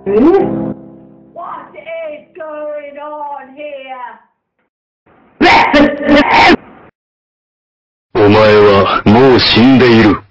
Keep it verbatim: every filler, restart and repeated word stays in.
What is going on here? お前はもう死んでいる。